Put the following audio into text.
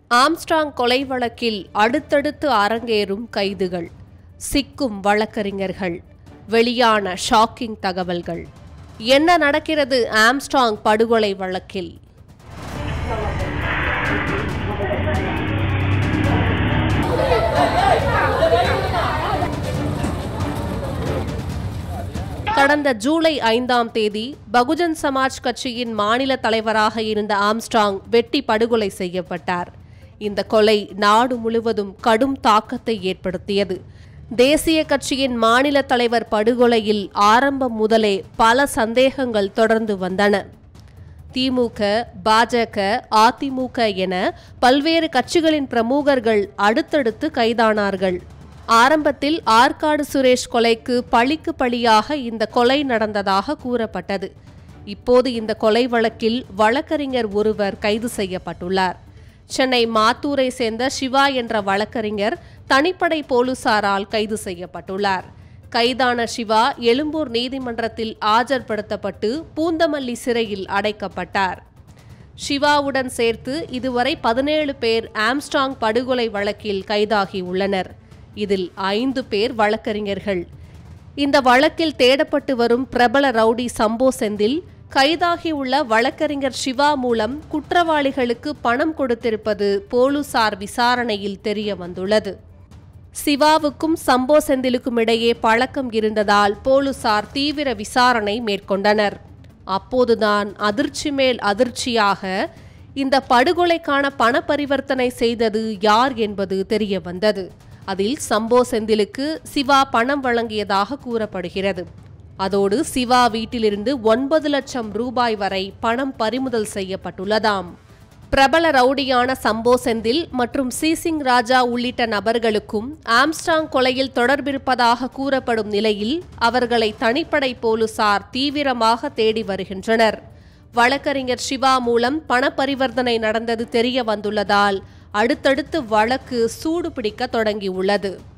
Armstrong கொலை வழக்கில் அடுத்தடுத்து அரங்கேறும் கைதுகள், சிக்கும் வழக்கறிஞர்கள், வெளியான ஷாக்கிங் தகவல்கள். என்ன நடக்கிறது ஆம்ஸ்ட்ராங் படுகொலை வழக்கில்? கடந்த ஜூலை 5ஆம் தேதி பகுஜன் சமாஜ் கட்சியின் மாநில தலைவராக இருந்த ஆம்ஸ்ட்ராங் வெட்டி படுகொலை செய்யப்பட்டார். இந்த கொலை நாடு முழுவதும் கடும் தாக்கத்தை ஏற்படுத்தியது. தேசிய கட்சியின் மாநில தலைவர் படுகொலையில் ஆரம்பம் முதலே பல சந்தேகங்கள் தொடர்ந்து வந்தன. திமுக, பாஜக, அதிமுக என பல்வேறு கட்சிகளின் பிரமுகர்கள் அடுத்தடுத்து கைதானார்கள். ஆரம்பத்தில் ஆற்காடு சுரேஷ் கொலைக்கு பழிக்கு பழியாக இந்த கொலை நடந்ததாக கூறப்பட்டது. இப்போது இந்த கொலை வழக்கில் வழக்கறிஞர் ஒருவர் கைது செய்யப்பட்டுள்ளார். சென்னை மாத்தூரை சேர்ந்த சிவா என்ற வழக்கறிஞர் தனிப்படை போலீசாரால் கைது செய்யப்பட்டுள்ளார். கைதான சிவா எழும்பூர் நீதிமன்றத்தில் ஆஜர்படுத்தப்பட்டு பூந்தமல்லி சிறையில் அடைக்கப்பட்டார். சிவாவுடன் சேர்த்து இதுவரை 17 பேர் ஆம்ஸ்ட்ராங் படுகொலை வழக்கில் கைதாகியுள்ளனர். இதில் 5 பேர் வழக்கறிஞர்கள். இந்த வழக்கில் தேடப்பட்டு வரும் பிரபல ரவுடி சம்போ செந்தில் கைதாகியுள்ள வழக்கறிஞர் சிவா மூலம் குற்றவாளிகளுக்கு பணம் கொடுத்திருப்பது போலீசார் விசாரணையில் தெரிய வந்துள்ளது. சிவாவுக்கும் சம்போ செந்திலுக்கும் இடையே பழக்கம் இருந்ததால் போலீசார் தீவிர விசாரணை மேற்கொண்டனர். அப்போதுதான் அதிர்ச்சி மேல் அதிர்ச்சியாக இந்த படுகொலைக்கான பண பரிவர்த்தனை செய்தது யார் என்பது தெரிய வந்தது. அதில் சம்போ செந்திலுக்கு சிவா பணம் வழங்கியதாக கூறப்படுகிறது. அதோடு சிவா வீட்டிலிருந்து 9 லட்சம் ரூபாய் வரை பணம் பறிமுதல் செய்யப்பட்டுள்ளதாம். பிரபல ரவுடியான சம்போ செந்தில் மற்றும் சீசிங் ராஜா உள்ளிட்ட நபர்களுக்கும் ஆம்ஸ்ட்ராங் கொலையில் தொடர்பிருப்பதாக கூறப்படும் நிலையில் அவர்களை தனிப்படை போலீசார் தீவிரமாக தேடி வருகின்றனர். வழக்கறிஞர் சிவா மூலம் பண பரிவர்த்தனை நடந்தது தெரிய வந்துள்ளதால் அடுத்தடுத்து வழக்கு சூடு பிடிக்க தொடங்கியுள்ளது.